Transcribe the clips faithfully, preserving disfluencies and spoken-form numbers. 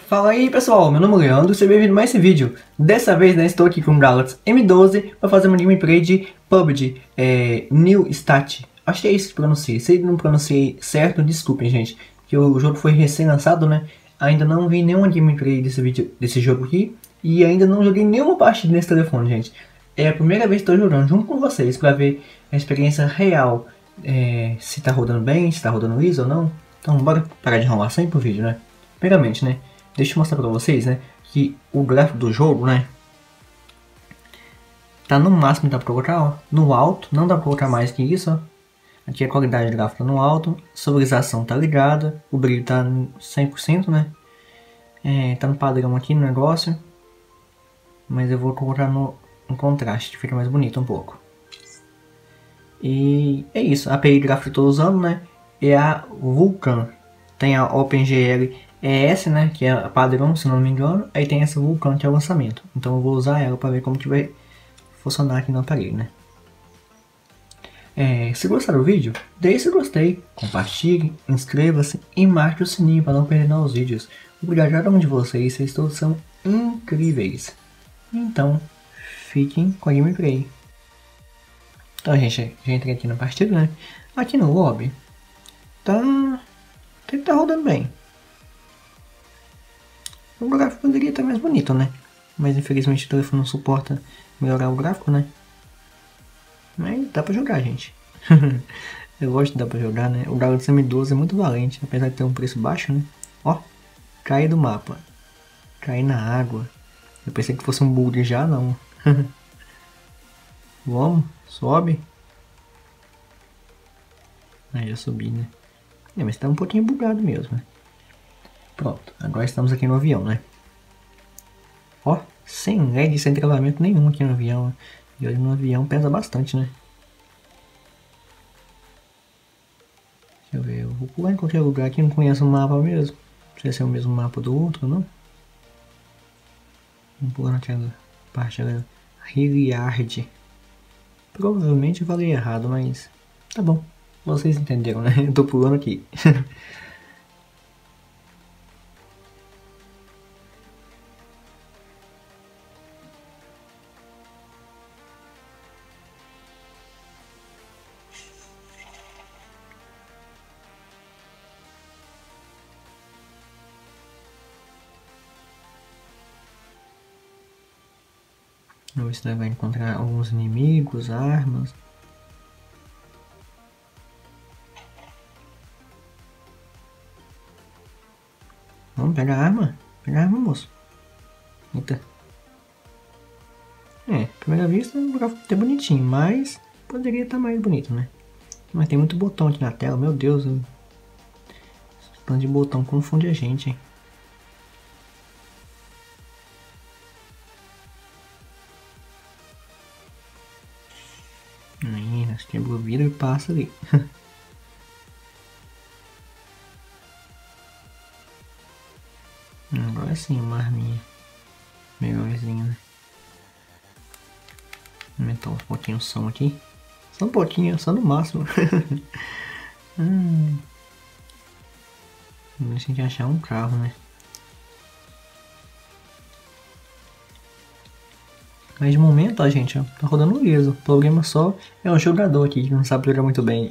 Fala aí pessoal, meu nome é Leandro, seja bem-vindo a mais esse vídeo. Dessa vez né, estou aqui com o Galaxy M doze para fazer uma gameplay de P U B G é, New Stat. Acho que é isso que pronunciei, se não pronunciei certo, desculpem gente, que o jogo foi recém-lançado, né? Ainda não vi nenhuma gameplay desse, vídeo, desse jogo aqui e ainda não joguei nenhuma partida nesse telefone, gente. É a primeira vez que estou jogando junto com vocês para ver a experiência real, é, se está rodando bem, se está rodando liso ou não. Então bora parar de enrolação e ir pro vídeo, né? Primeiramente, né? Deixa eu mostrar pra vocês, né, que o gráfico do jogo, né, tá no máximo que dá pra colocar, ó, no alto, não dá pra colocar mais que isso, ó. Aqui a qualidade gráfica no alto, soborização tá ligada, o brilho tá cem por cento, né, é, tá no padrão aqui no negócio, mas eu vou colocar no, no contraste, fica mais bonito um pouco. E é isso, a API gráfica que eu tô usando, né, é a Vulkan, tem a OpenGL E S, né, que é a padrão, se não me engano, aí tem essa Vulkan que é o lançamento. Então eu vou usar ela para ver como que vai funcionar aqui no aparelho, né. É, se gostaram do vídeo, deixe seu gostei, compartilhe, inscreva-se e marque o sininho para não perder novos vídeos. Obrigado a cada um de vocês, vocês todos são incríveis. Então, fiquem com a gameplay. Então gente, já entrei aqui na partida, né. Aqui no lobby, tá, tem que tá rodando bem. O gráfico poderia estar mais bonito, né? Mas infelizmente o telefone não suporta melhorar o gráfico, né? Mas dá pra jogar, gente. Eu gosto de dar pra jogar, né? O Galaxy M doze é muito valente, apesar de ter um preço baixo, né? Ó, caí do mapa. Caí na água. Eu pensei que fosse um bug já, não. Vamos, sobe. Aí já subi, né? É, mas tá um pouquinho bugado mesmo, né? Pronto, agora estamos aqui no avião, né? Ó, sem lag, sem travamento nenhum aqui no avião. E olha, no avião pesa bastante, né? Deixa eu ver, eu vou pular em qualquer lugar aqui, não conheço o mapa mesmo. Não sei se é o mesmo mapa do outro ou não. Vamos pular naquela parte da Hilliard. Provavelmente eu falei errado, mas tá bom. Vocês entenderam, né? Eu tô pulando aqui. Você vai encontrar alguns inimigos, armas. Vamos pegar a arma? Pegar a arma, moço. Eita. É, primeira vista o gráfico tá bonitinho, mas poderia estar mais bonito, né? Mas tem muito botão aqui na tela, meu Deus. Esse tanto de botão confunde a gente, hein? Aí, nós quebrou o vidro e passa ali. Agora sim, uma arminha melhorzinha, né? Aumentar um pouquinho o som aqui. Só um pouquinho, só no máximo. hum. Vamos ver se a gente achar um carro, né? Mas de momento, ó, gente, ó, tá rodando liso. O problema só é o jogador aqui, que não sabe jogar muito bem.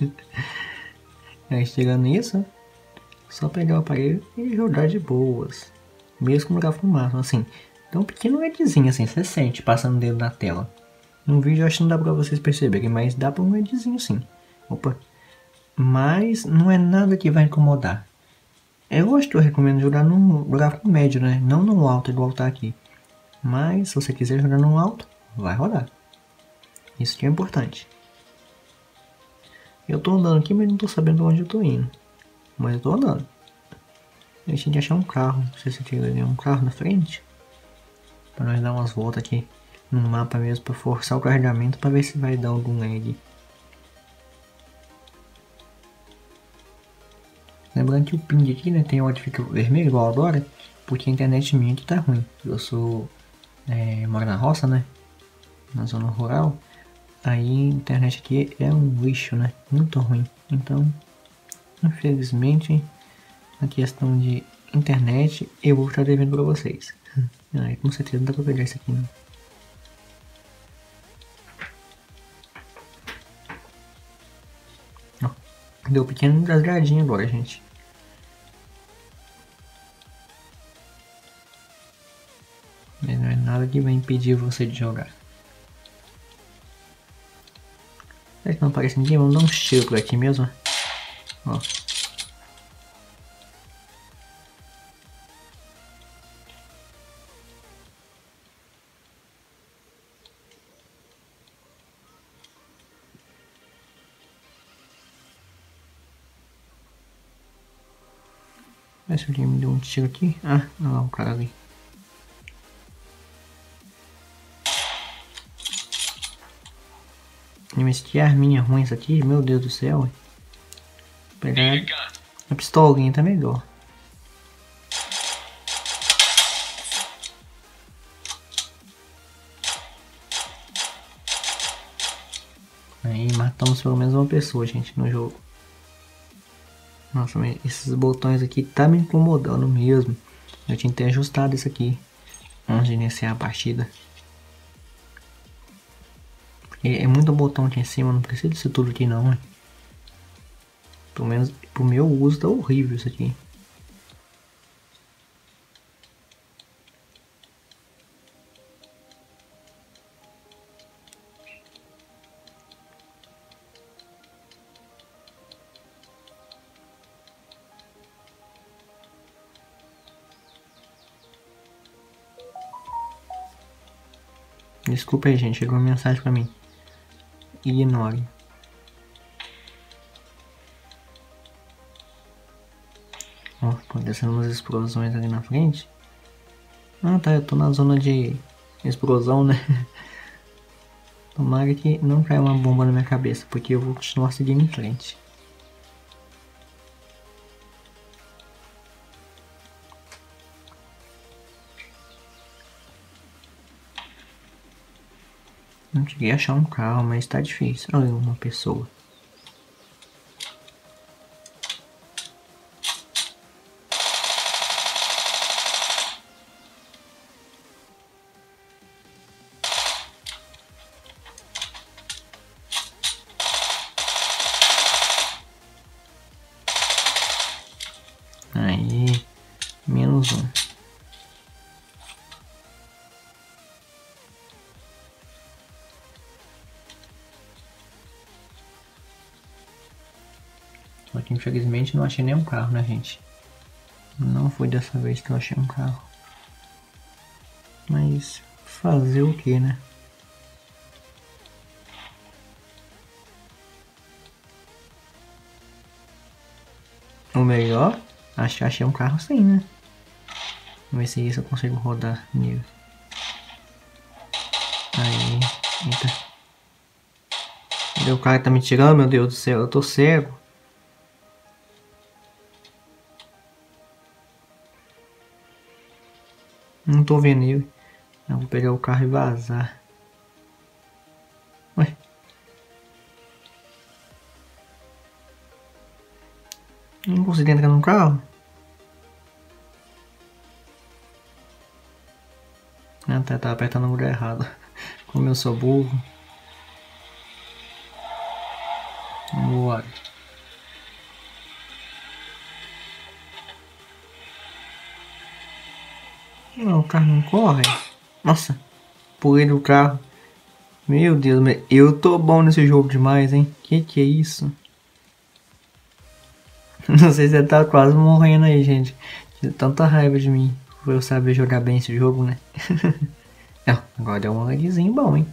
Aí, chegando nisso, só pegar o aparelho e jogar de boas. Mesmo com o gráfico máximo, assim. Então um pequeno LEDzinho, assim, você sente passando o dedo na tela. No vídeo eu acho que não dá pra vocês perceberem, mas dá pra um LEDzinho sim. Opa. Mas não é nada que vai incomodar. Eu acho que eu recomendo jogar no gráfico médio, né? Não no alto, igual tá aqui. Mas se você quiser jogar no alto, vai rodar. Isso que é importante. Eu tô andando aqui, mas não tô sabendo onde eu tô indo. Mas eu tô andando. A gente tem que achar um carro. Não sei se tem um carro na frente. Pra nós dar umas voltas aqui no mapa mesmo, pra forçar o carregamento, pra ver se vai dar algum lag. Lembrando que o ping aqui, né, tem hora que fica vermelho igual agora, porque a internet minha aqui tá ruim. Eu sou... É, moro na roça, né, na zona rural. Aí a internet aqui é um lixo, né, muito ruim. Então, infelizmente, a questão de internet eu vou estar devendo pra vocês. Ai, com certeza não dá pra pegar isso aqui, não. Ó, deu um pequeno rasgadinho agora, gente. Mas não é nada que vai impedir você de jogar. Será que não aparece ninguém? Vamos dar um cheiro por aqui mesmo. Ó. Vai se alguém me deu um tiro aqui. Ah, não lá o cara ali. Mas que arminha ruim essa aqui, meu Deus do céu. Vou pegar a pistolinha, tá melhor. Aí matamos pelo menos uma pessoa, gente, no jogo. Nossa, mas esses botões aqui tá me incomodando mesmo. Eu tinha que ter ajustado isso aqui antes de iniciar a partida. É, é muito botão aqui em cima, não precisa disso tudo aqui não, né? Pelo menos pro meu uso tá horrível isso aqui. Desculpa aí, gente, chegou uma mensagem pra mim. Ignore. Ó, acontecendo umas explosões ali na frente. Ah tá, eu tô na zona de explosão, né? Tomara que não caia uma bomba na minha cabeça, porque eu vou continuar seguindo em frente. Não cheguei a achar um carro, mas tá difícil. Olha uma pessoa. Aí, menos um. Só que infelizmente não achei nenhum carro, né, gente? Não foi dessa vez que eu achei um carro. Mas fazer o que, né? O melhor, acho que achei um carro sim, né? Vamos ver se isso eu consigo rodar nele. Aí, eita. O cara tá me tirando, meu Deus do céu, eu tô cego. Não tô vendo ele. Eu vou pegar o carro e vazar. Ué. Não consegui entrar no carro? Ah, tá, tá apertando o lugar errado. Como eu sou burro. Bora. Não, o carro não corre. Nossa, pulei do carro. Meu Deus, eu tô bom nesse jogo demais, hein? Que que é isso? Não sei se você tá quase morrendo aí, gente. De tanta raiva de mim. Por eu saber jogar bem esse jogo, né? É, agora deu um lagzinho bom, hein?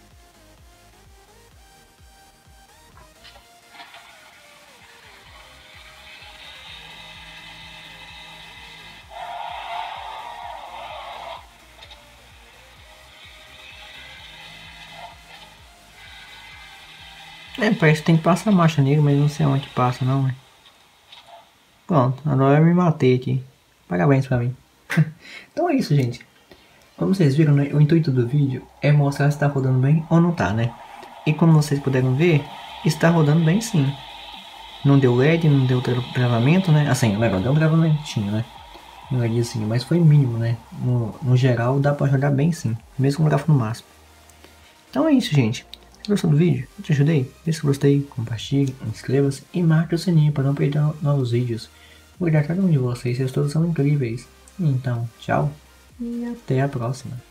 É, parece que tem que passar marcha nele, mas não sei onde passa não, né? Pronto, agora eu me matei aqui. Parabéns pra mim. Então é isso, gente. Como vocês viram, né, o intuito do vídeo é mostrar se tá rodando bem ou não tá, né? E como vocês puderam ver, está rodando bem sim. Não deu lag, não deu travamento, né? Assim, legal, deu um travamentinho, né? um lagzinho, mas foi mínimo, né? No, no geral dá pra jogar bem sim, mesmo com o gráfico no máximo. Então é isso, gente. Se gostou do vídeo, eu te ajudei? Se gostei, compartilhe, inscreva-se e marque o sininho para não perder novos vídeos. Obrigado a cada um de vocês, vocês todos são incríveis. Então, tchau e até a próxima.